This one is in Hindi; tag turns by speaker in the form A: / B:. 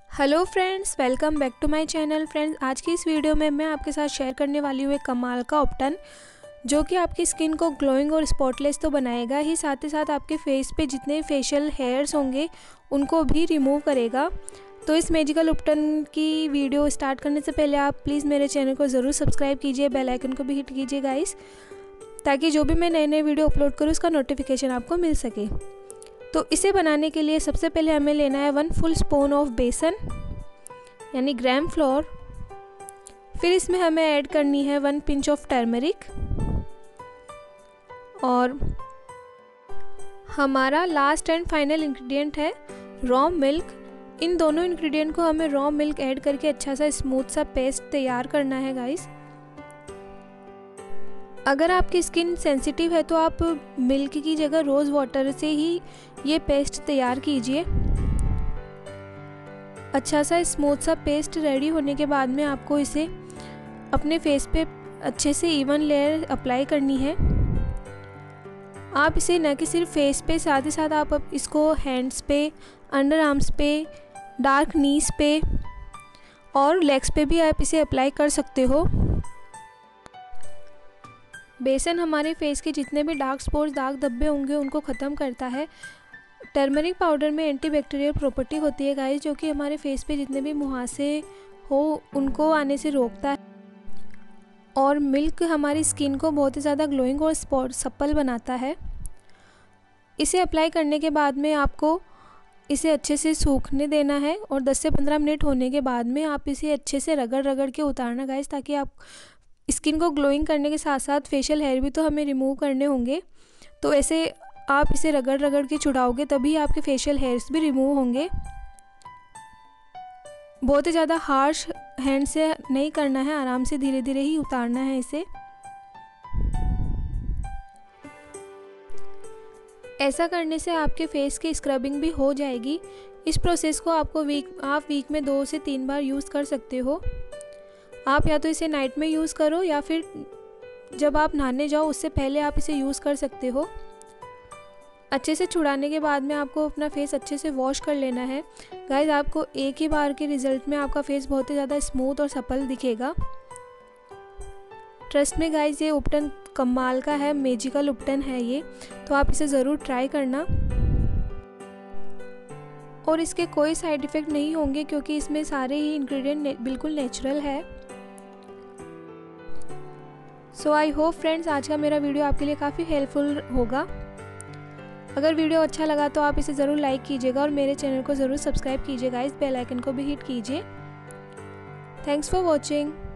A: Hello friends, welcome back to my channel. Friends, आज की इस वीडियो में मैं आपके साथ शेयर करने वाली हूँ एक कमाल का ऑप्टन जो कि आपकी स्किन को ग्लोइंग और स्पॉटलेस तो बनाएगा ही साथ आपके फेस पे जितने फेशियल हेयर्स होंगे उनको भी रिमूव करेगा। तो इस मैजिकल ऑप्टन की वीडियो स्टार्ट करने से पहले आप प्लीज़ मेरे चैनल को ज़रूर सब्सक्राइब कीजिए, बेल आइकन को भी हिट कीजिए गाइस, ताकि जो भी मैं नए वीडियो अपलोड करूँ उसका नोटिफिकेशन आपको मिल सके। तो इसे बनाने के लिए सबसे पहले हमें लेना है 1 फुल स्पून ऑफ बेसन यानी ग्राम फ्लोर। फिर इसमें हमें ऐड करनी है 1 पिंच ऑफ टर्मरिक और हमारा लास्ट एंड फाइनल इंग्रेडिएंट है रॉ मिल्क। इन दोनों इंग्रेडिएंट को हमें रॉ मिल्क ऐड करके अच्छा सा स्मूथ सा पेस्ट तैयार करना है गाइस। अगर आपकी स्किन सेंसिटिव है तो आप मिल्क की जगह रोज़ वाटर से ही ये पेस्ट तैयार कीजिए। अच्छा सा स्मूथ सा पेस्ट रेडी होने के बाद में आपको इसे अपने फेस पे अच्छे से इवन लेयर अप्लाई करनी है। आप इसे न कि सिर्फ फेस पे, साथ ही साथ आप इसको हैंड्स पे, अंडर आर्म्स पे, डार्क नीज पे और लेग्स पे भी आप इसे अप्लाई कर सकते हो। बेसन हमारे फेस के जितने भी डार्क स्पॉट्स, दाग धब्बे होंगे उनको ख़त्म करता है। टर्मरिक पाउडर में एंटीबैक्टीरियल प्रॉपर्टी होती है गाइस, जो कि हमारे फेस पे जितने भी मुहासे हो उनको आने से रोकता है। और मिल्क हमारी स्किन को बहुत ही ज़्यादा ग्लोइंग और सप्पल बनाता है। इसे अप्लाई करने के बाद में आपको इसे अच्छे से सूखने देना है और 10 से 15 मिनट होने के बाद में आप इसे अच्छे से रगड़ के उतारना गाइस, ताकि आप स्किन को ग्लोइंग करने के साथ साथ फेशियल हेयर भी तो हमें रिमूव करने होंगे। तो ऐसे आप इसे रगड़ के छुड़ाओगे तभी आपके फेशियल हेयर्स भी रिमूव होंगे। बहुत ही ज़्यादा हार्श हैंड से नहीं करना है, आराम से धीरे धीरे ही उतारना है इसे। ऐसा करने से आपके फेस की स्क्रबिंग भी हो जाएगी। इस प्रोसेस को आप वीक में 2 से 3 बार यूज़ कर सकते हो। आप या तो इसे नाइट में यूज़ करो या फिर जब आप नहाने जाओ उससे पहले आप इसे यूज़ कर सकते हो। अच्छे से छुड़ाने के बाद में आपको अपना फेस अच्छे से वॉश कर लेना है गाइस। आपको एक ही बार के रिज़ल्ट में आपका फेस बहुत ही ज़्यादा स्मूथ और सप्पल दिखेगा। ट्रस्ट में गाइस, ये ऑप्टन कमाल का है, मैजिकल ऑप्टन है ये, तो आप इसे ज़रूर ट्राई करना। और इसके कोई साइड इफ़ेक्ट नहीं होंगे क्योंकि इसमें सारे ही इंग्रेडिएंट बिल्कुल नेचुरल है। सो आई होप फ्रेंड्स आज का मेरा वीडियो आपके लिए काफ़ी हेल्पफुल होगा। अगर वीडियो अच्छा लगा तो आप इसे ज़रूर लाइक कीजिएगा और मेरे चैनल को ज़रूर सब्सक्राइब कीजिएगा, इस बेल आइकन को भी हिट कीजिए। Thanks for watching.